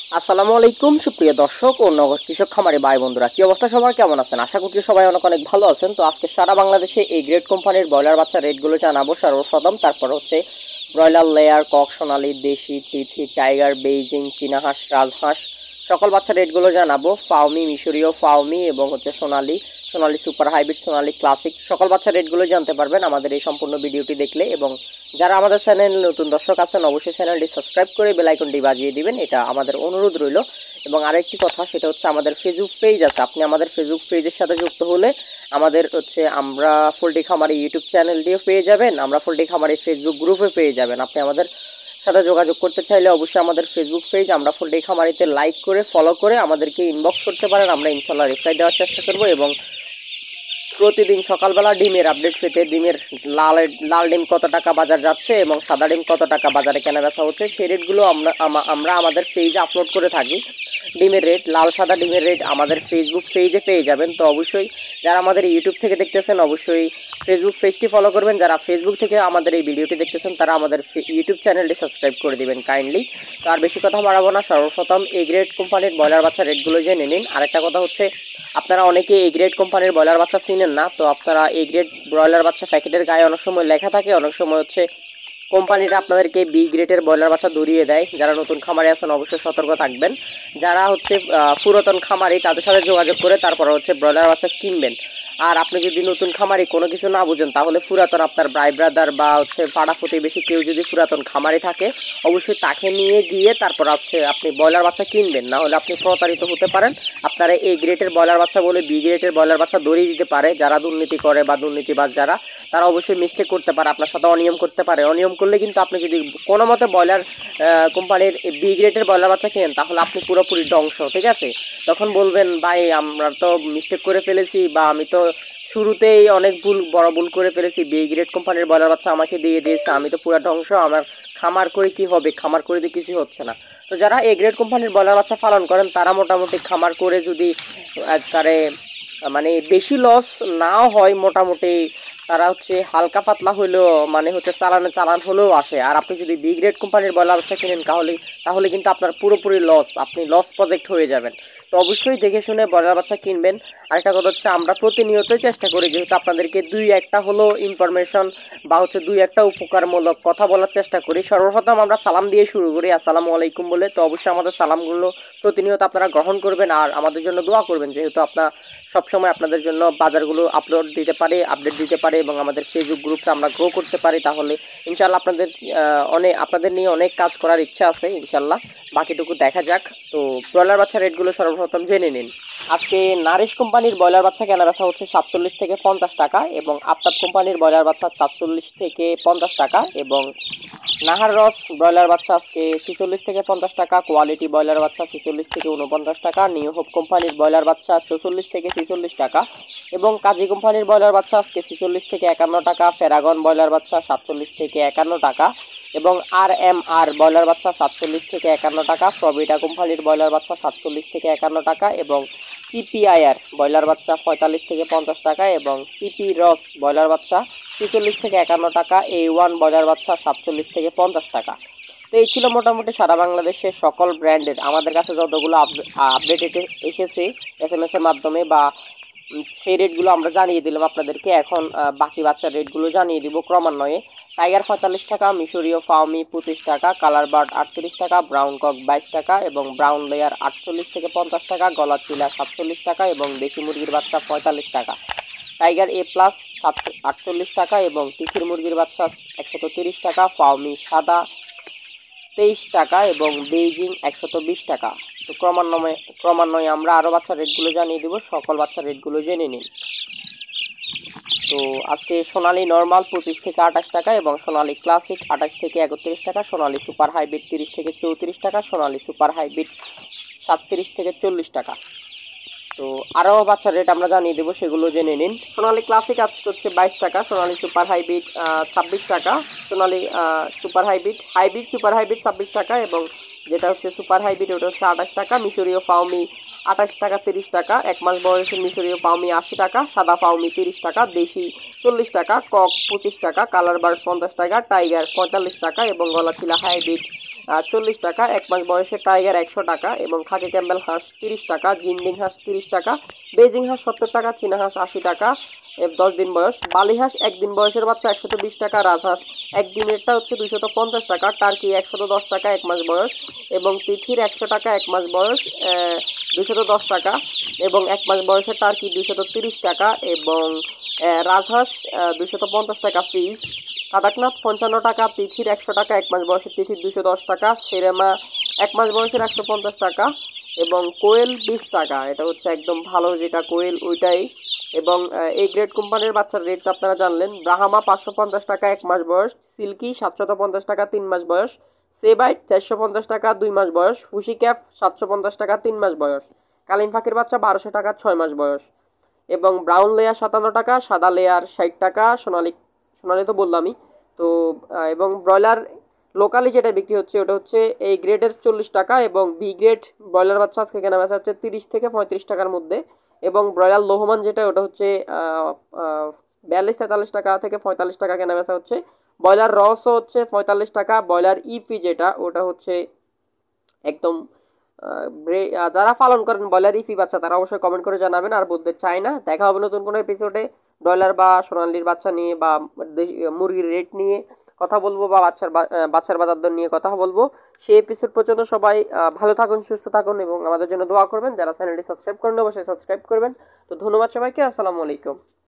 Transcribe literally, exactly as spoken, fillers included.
আসসালামু আলাইকুম সুপ্রিয় দর্শক ও নগর কৃষক খামারি ভাই বন্ধুরা, কি অবস্থা? সবাই কেমন আছেন? আশা করছি সবাই অনেক অনেক ভালো আছেন। তো আজকে সারা বাংলাদেশে এই গ্রেড কোম্পানির ব্রয়লার বাচ্চা রেটগুলো জানাবো সর্বপ্রথম। তারপর হচ্ছে ব্রয়লার লেয়ার, কক, সোনালী, দেশি, তিথি, টাইগার, বেইজিং, চীনাহাঁস, রাজহাঁস সকল বাচ্চা রেটগুলো জানাবো। ফাউমি, মিশরীয় ফাউমি এবং হচ্ছে Sonali, Sonali super hybrid, Sonali classic সকল বাচ্চা রেটগুলো জানতে পারবেন আমাদের এই সম্পূর্ণ ভিডিওটি দেখলে। এবং যারা আমাদের চ্যানেল নতুন দর্শক আছেন অবশ্যই চ্যানেলটি সাবস্ক্রাইব করে বেল আইকনটি বাজিয়ে দিবেন, এটা আমাদের অনুরোধ রইল। এবং আরেকটি কথা, সেটা হচ্ছে আমাদের ফেসবুক পেজ আছে, আপনি আমাদের ফেসবুক পেজের সাথে যুক্ত হলে আমাদের হচ্ছে আমরা পোল্ট্রি খামারি ইউটিউব চ্যানেলটিও পেয়ে যাবেন, আমরা পোল্ট্রি খামারি ফেসবুক গ্রুপে পেয়ে যাবেন। আপনি আমাদের সাথে যোগাযোগ করতে চাইলে অবশ্যই আমাদের ফেসবুক পেজ আমরা পোল্ট্রি খামারিতে লাইক করে ফলো করে আমাদেরকে ইনবক্স করতে পারেন, আমরা ইনশাল্লাহ রিপ্লাই দেওয়ার চেষ্টা করব। এবং প্রতিদিন সকালবেলা ডিমের আপডেট পেতে, ডিমের লাল লাল ডিম কত টাকা বাজার যাচ্ছে এবং সাদা ডিম কত টাকা বাজারে কেনা বেচা হচ্ছে সেই রেটগুলো আমরা আমরা আমাদের পেজে আপলোড করে থাকি। ডিমের রেট, লাল সাদা ডিমের রেট আমাদের ফেসবুক পেজে পেয়ে যাবেন। তো অবশ্যই যারা আমাদের ইউটিউব থেকে দেখতেছেন অবশ্যই ফেসবুক পেজটি ফলো করবেন, যারা ফেসবুক থেকে আমাদের এই ভিডিওটি দেখতেছেন তারা আমাদের ইউটিউব চ্যানেলটি সাবস্ক্রাইব করে দিবেন কাইন্ডলি। তো আর বেশি কথা বাড়াবো না, সর্বপ্রথম এ গ্রেড কোম্পানির ব্রয়লার বাচ্চা রেটগুলো জেনে নিন। আরেকটা কথা হচ্ছে, আপনারা অনেকে এ গ্রেড কোম্পানির ব্রয়লার বাচ্চা চিনেন না, তো আপনারা এ গ্রেড ব্রয়লার বাচ্চা প্যাকেটের গায়ে অনেক সময় লেখা থাকে, অনেক সময় হচ্ছে কোম্পানিটা আপনাদেরকে বি গ্রেডের ব্রয়লার বাচ্চা ধরিয়ে দেয়। যারা নতুন খামারি আছেন অবশ্যই সতর্ক থাকবেন। যারা হচ্ছে পুরাতন খামারি তাদের সাথে যোগাযোগ করে তারপর হচ্ছে ব্রয়লার বাচ্চা কিনবেন। আর আপনি যদি নতুন খামারি কোনো কিছু না বুঝেন তাহলে পুরাতন আপনার ভাই ব্রাদার বা হচ্ছে পাড়া প্রতিবেশী কেউ যদি পুরাতন খামারি থাকে অবশ্যই তাকে নিয়ে গিয়ে তারপর হচ্ছে আপনি ব্রয়লার বাচ্চা কিনবেন, না হলে আপনি প্রতারিত হতে পারেন। আপনারা এই গ্রেডের ব্রয়লার বাচ্চা বলে বি গ্রেডের ব্রয়লার বাচ্চা ধরিয়ে দিতে পারে যারা দুর্নীতি করে বা দুর্নীতিবাজ যারা, তারা অবশ্যই মিস্টেক করতে পারে, আপনার সাথে অনিয়ম করতে পারে। অনিয়ম করলে কিন্তু আপনি যদি কোনো মতে ব্রয়লার কোম্পানির বি গ্রেডের ব্রয়লার বাচ্চা কেনেন তাহলে আপনি পুরোপুরি ধ্বংস, ঠিক আছে? তখন বলবেন ভাই আমরা তো মিস্টেক করে ফেলেছি বা আমি তো শুরুতেই অনেক ভুল বড় ভুল করে ফেলেছি, বি গ্রেড কোম্পানির ব্রয়লার বাচ্চা আমাকে দিয়ে দিয়েছে, আমি তো পুরো ধ্বংস, আমার খামার করে কি হবে, খামার করে দিয়ে কিছু হচ্ছে না। তো যারা এ গ্রেড কোম্পানির ব্রয়লার বাচ্চা পালন করেন তারা মোটামুটি খামার করে যদি তারে মানে বেশি লস নাও হয়, মোটামুটি তারা হচ্ছে হালকা পাতলা হলেও মানে হচ্ছে চালানো চালান হলেও আসে। আর আপনি যদি বি গ্রেড কোম্পানির ব্রয়লার বাচ্চা কিনেন তাহলে তাহলে কিন্তু আপনার পুরোপুরি লস, আপনি লস প্রজেক্ট হয়ে যাবেন। তো অবশ্যই দেখে শুনে ব্রয়লার বাচ্চা কিনবেন। আরেকটা কথা হচ্ছে, আমরা প্রতিনিয়তই চেষ্টা করি যেহেতু আপনাদেরকে দুই একটা হলো ইনফরমেশন বা হচ্ছে দুই একটা উপকারমূলক কথা বলার চেষ্টা করি। সর্বপ্রথম আমরা সালাম দিয়ে শুরু করি, আসসালামু আলাইকুম বলে। তো অবশ্যই আমাদের সালামগুলো প্রতিনিয়ত আপনারা গ্রহণ করবেন আর আমাদের জন্য দোয়া করবেন, যেহেতু আপনার সবসময় আপনাদের জন্য বাজারগুলো আপলোড দিতে পারে, আপডেট দিতে পারে এবং আমাদের ফেসবুক গ্রুপটা আমরা গ্রো করতে পারি। তাহলে ইনশাল্লাহ আপনাদের অনেক আপনাদের নিয়ে অনেক কাজ করার ইচ্ছা আছে ইনশাল্লাহ, বাকিটুকু দেখা যাক। তো ব্রয়লার বাচ্চা রেটগুলো সর্বপ্রথম জেনে নিন। আজকে নারিশ কোম্পানির ব্রয়লার বাচ্চা কেনা বেচা হচ্ছে সাতচল্লিশ থেকে পঞ্চাশ টাকা এবং আফতাব কোম্পানির ব্রয়লার বাচ্চা সাতচল্লিশ থেকে পঞ্চাশ টাকা এবং নাহার রস ব্রয়লার বাচ্চা আজকে ছেচল্লিশ থেকে পঞ্চাশ টাকা, কোয়ালিটি ব্রয়লার বাচ্চা ছেচল্লিশ থেকে উনপঞ্চাশ টাকা, নিউ হোপ কোম্পানির ব্রয়লার বাচ্চা চৌচল্লিশ থেকে ছেচল্লিশ টাকা এবং কাজী কোম্পানির ব্রয়লার বাচ্চা আজকে ছেচল্লিশ থেকে একান্ন টাকা, ফেরাগন ব্রয়লার বাচ্চা সাতচল্লিশ থেকে একান্ন টাকা এবং আর এম আর ব্রয়লার বাচ্চা সাতচল্লিশ থেকে একান্ন টাকা, প্রবিটা কোম্পানির ব্রয়লার বাচ্চা সাতচল্লিশ থেকে একান্ন টাকা এবং সিপিআইআর ব্রয়লার বাচ্চা পঁয়তাল্লিশ থেকে পঞ্চাশ টাকা এবং সিপি রস ব্রয়লার বাচ্চা ছেচল্লিশ থেকে একান্ন টাকা, এ ওয়ান ব্রয়লার বাচ্চা সাতচল্লিশ থেকে পঞ্চাশ টাকা। তো এই ছিল মোটামুটি সারা বাংলাদেশের সকল ব্র্যান্ডের আমাদের কাছে যতগুলো আপডেট এসেছে এস এম এস এর মাধ্যমে বা সেই রেটগুলো আমরা জানিয়ে দিলাম আপনাদেরকে। এখন বাকি বাচ্চার রেটগুলো জানিয়ে দিব ক্রমান্বয়ে। টাইগার পঁয়তাল্লিশ টাকা, মিশরীয় ফাউমি পঁচিশ টাকা, কালার বার্ড আটত্রিশ টাকা, ব্রাউন কক বাইশ টাকা এবং ব্রাউন লেয়ার আটচল্লিশ থেকে পঞ্চাশ টাকা, গলা চিলা সাতচল্লিশ টাকা এবং দেশি মুরগির বাচ্চা পঁয়তাল্লিশ টাকা, টাইগার এ প্লাস আটচল্লিশ টাকা এবং তিথির মুরগির বাচ্চা একশত তিরিশ টাকা, ফাউমি সাদা তেইশ টাকা এবং বেইজিং একশত বিশ টাকা। তো ক্রমান্বয়ে ক্রমান্বয়ে আমরা আরও বাচ্চার রেটগুলো জানিয়ে দেবো, সকল বাচ্চার রেটগুলো জেনে নিন। তো আজকে সোনালী নর্মাল পঁচিশ থেকে আঠাশ টাকা এবং সোনালী ক্লাসিক আঠাশ থেকে একত্রিশ টাকা, সোনালী সুপার হাইব্রিড তিরিশ থেকে চৌত্রিশ টাকা, সোনালী সুপার হাইব্রিড সাতত্রিশ থেকে চল্লিশ টাকা। তো আরও বাচ্চার রেট আমরা জানিয়ে দেবো, সেগুলো জেনে নিন। সোনালী ক্লাসিক আজকে হচ্ছে বাইশ টাকা, সোনালী সুপার হাইব্রিড ছাব্বিশ টাকা, Sonali super hybrid hybrid super hybrid ছাব্বিশ টাকা এবং যেটা হচ্ছে সুপার হাইব্রিড ওটা হচ্ছে আঠাশ টাকা, মিশরীয় ফাউমি আঠাশ টাকা তিরিশ টাকা, এক মাস বয়সের মিশরীয় ফাউমি আশি টাকা, সাদা ফাউমি তিরিশ টাকা, দেশি চল্লিশ টাকা, কক পঁচিশ টাকা, কালার বার্ড পঞ্চাশ টাকা, টাইগার পঁয়তাল্লিশ টাকা এবং গলাচিলা হাইব্রিড চল্লিশ টাকা, এক মাস বয়সের টাইগার একশো টাকা এবং খাকি ক্যাম্বেল হাঁস তিরিশ টাকা, জিন্ডিং হাঁস তিরিশ টাকা, বেজিং হাঁস সত্তর টাকা, চীনা হাঁস আশি টাকা দশ দিন বয়স, বালি হাঁস একদিন বয়সের বাচ্চা একশত বিশ টাকা, রাজহাঁস একদিনেরটা হচ্ছে দুইশত পঞ্চাশ টাকা, টার্কি একশত দশ টাকা এক মাস বয়স এবং তিথির একশো টাকা এক মাস বয়স দুইশত দশ টাকা এবং এক মাস বয়সের টার্কি দুইশত তিরিশ টাকা এবং রাজহাঁস দুইশত পঞ্চাশ টাকা পিস, কাদাকনাথ পঞ্চান্ন টাকা, তিথির একশো টাকা এক মাস বয়সের তিথির দুশো দশ টাকা, সেরেমা এক মাস বয়সের একশো পঞ্চাশ টাকা এবং কোয়েল বিশ টাকা। এটা হচ্ছে একদম ভালো যেটা কোয়েল ওইটাই। এবং এই গ্রেড কোম্পানির বাচ্চার রেট আপনারা জানলেন। ব্রাহামা পাঁচশো পঞ্চাশ টাকা এক মাস বয়স, সিল্কি সাতশত পঞ্চাশ টাকা তিন মাস বয়স, সেবাইট চারশো পঞ্চাশ টাকা দুই মাস বয়স, ফুসি ক্যাপ সাতশো পঞ্চাশ টাকা তিন মাস বয়স, কালিম পাখির বাচ্চা বারোশো টাকা ছয় মাস বয়স এবং ব্রাউন লেয়ার সাতান্ন টাকা, সাদা লেয়ার ষাট টাকা, সোনালি সোনালি তো বললামই তো। এবং ব্রয়লার লোকালি যেটা বিক্রি হচ্ছে ওটা হচ্ছে এই গ্রেডের চল্লিশ টাকা এবং বি গ্রেড ব্রয়লার বাচ্চা আজকে কেনা বেচা হচ্ছে তিরিশ থেকে পঁয়ত্রিশ টাকার মধ্যে এবং ব্রয়লার লোহমান যেটা ওটা হচ্ছে বিয়াল্লিশ তেতাল্লিশ টাকা থেকে পঁয়তাল্লিশ টাকা কেনা বেচা হচ্ছে। ব্রয়লার রসও হচ্ছে পঁয়তাল্লিশ টাকা, ব্রয়লার ইপি যেটা ওটা হচ্ছে একদম যারা পালন করেন ব্রয়লার ইপি বাচ্চা তারা অবশ্যই কমেন্ট করে জানাবেন। আর বলতে চাই না, দেখা হবে নতুন কোনো এপিসোডে ব্রয়লার বা সোনালির বাচ্চা নিয়ে বা মুরগির রেট নিয়ে কথা বলবো বা বাচ্চার বাচ্চার বাজার দর নিয়ে কথা বলবো। সেই এপিসোড পর্যন্ত সবাই ভালো থাকুন, সুস্থ থাকুন এবং আমাদের জন্য দোয়া করবেন। যারা চ্যানেলটি সাবস্ক্রাইব করেন অবশ্যই সাবস্ক্রাইব করবেন। তো ধন্যবাদ সবাইকে, আসসালামু আলাইকুম।